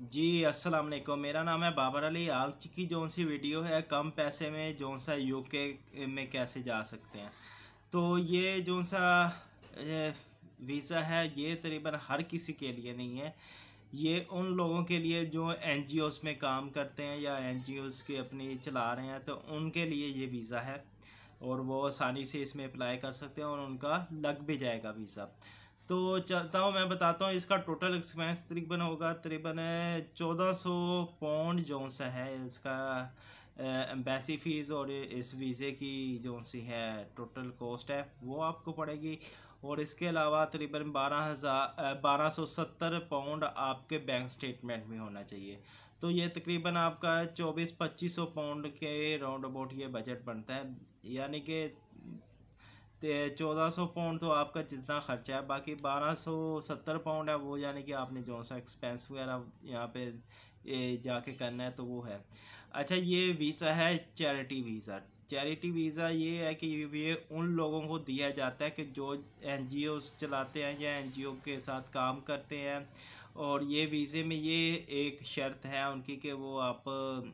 जी अस्सलाम वालेकुम। मेरा नाम है बाबर अली। आज की जो सी वीडियो है कम पैसे में जो सा यूके में कैसे जा सकते हैं। तो ये जो सा वीज़ा है ये तकरीबन हर किसी के लिए नहीं है। ये उन लोगों के लिए जो एनजीओस में काम करते हैं या एनजीओस की अपनी चला रहे हैं, तो उनके लिए ये वीज़ा है और वो आसानी से इसमें अप्लाई कर सकते हैं और उनका लग भी जाएगा वीज़ा। तो चलता हूँ, मैं बताता हूँ इसका टोटल एक्सपेंस तकरीबन होगा 1400 पाउंड जो सा है इसका एम्बेसी फ़ीस, और इस वीज़े की जो सी है टोटल कॉस्ट है वो आपको पड़ेगी। और इसके अलावा तकरीबन 1270 पाउंड आपके बैंक स्टेटमेंट में होना चाहिए। तो ये तकरीबन आपका 2400-2500 पाउंड के राउंड अबाउट ये बजट बनता है। यानी कि 1400 पाउंड तो आपका जितना खर्चा है, बाकी 1270 पाउंड है वो, यानी कि आपने जो सा एक्सपेंस वगैरह यहाँ पे जाके करना है तो वो है। अच्छा, ये वीज़ा है चैरिटी वीज़ा। चैरिटी वीज़ा ये है कि ये उन लोगों को दिया जाता है कि जो एनजीओ चलाते हैं या एनजीओ के साथ काम करते हैं। और ये वीज़े में ये एक शर्त है उनकी कि वो आप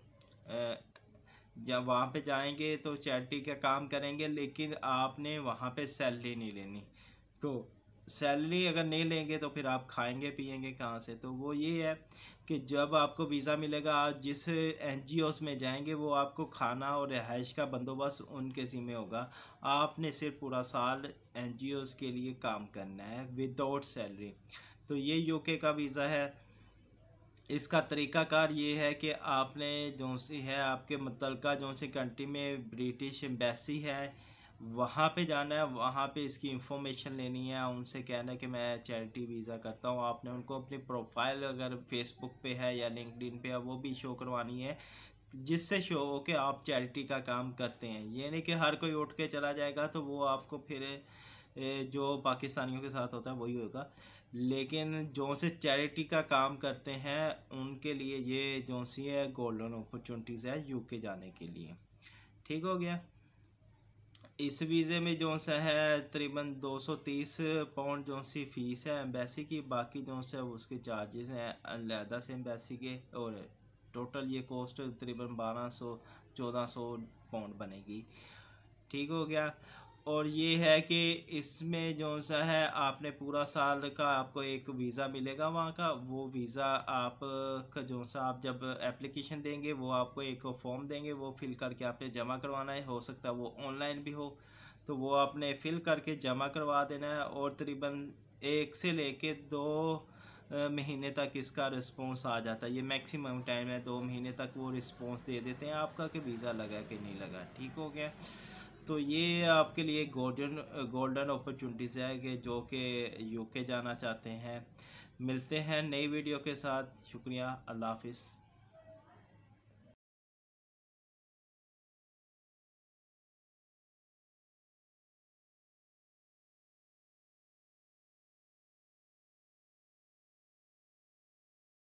जब वहाँ पे जाएंगे तो चैरिटी का काम करेंगे, लेकिन आपने वहाँ पे सैलरी नहीं लेनी। तो सैलरी अगर नहीं लेंगे तो फिर आप खाएंगे पिएंगे कहाँ से। तो वो ये है कि जब आपको वीज़ा मिलेगा, आप जिस एनजीओस में जाएंगे वो आपको खाना और रिहाइश का बंदोबस्त उनके ज़िम्मे होगा। आपने सिर्फ पूरा साल एनजीओस के लिए काम करना है विदाउट सैलरी। तो ये यूके का वीज़ा है। इसका तरीक़ाकार ये है कि आपने जो सी है आपके मुतल्लिका जो सी कंट्री में ब्रिटिश एम्बेसी है वहाँ पे जाना है, वहाँ पे इसकी इंफॉर्मेशन लेनी है, उनसे कहना है कि मैं चैरिटी वीज़ा करता हूँ। आपने उनको अपनी प्रोफाइल अगर फेसबुक पे है या लिंक्डइन पे है वो भी शो करवानी है, जिससे शो हो कि आप चैरिटी का काम करते हैं। ये नहीं कि हर कोई उठ के चला जाएगा, तो वो आपको फिर जो पाकिस्तानियों के साथ होता है वही होगा। लेकिन जो से चैरिटी का काम करते हैं उनके लिए ये जो सी है गोल्डन अपॉर्चुनिटीज़ है यूके जाने के लिए। ठीक हो गया। इस वीज़े में जो सा है तकरीबन 230 पाउंड जो सी फ़ीस है एम्बेसी की। बाकी जो से उसके चार्जेस हैं अलहदा से एम्बेसी के, और टोटल ये कॉस्ट तकरीबन 1200-1400 पाउंड बनेगी। ठीक हो गया। और ये है कि इसमें जो सा है आपने पूरा साल का आपको एक वीज़ा मिलेगा वहाँ का। वो वीज़ा आप का जो सा आप जब एप्लीकेशन देंगे वो आपको एक फॉर्म देंगे, वो फिल करके आपने जमा करवाना है। हो सकता है वो ऑनलाइन भी हो, तो वो आपने फिल करके जमा करवा देना है। और तकरीबन 1 से लेके 2 महीने तक इसका रिस्पॉन्स आ जाता है। ये मैक्सिमम टाइम है, 2 महीने तक वो रिस्पॉन्स दे देते हैं आपका कि वीज़ा लगा कि नहीं लगा। ठीक हो गया। तो ये आपके लिए गोल्डन अपॉर्चुनिटीज़ है कि जो कि यूके जाना चाहते हैं। मिलते हैं नई वीडियो के साथ। शुक्रिया। अल्लाह हाफिज़।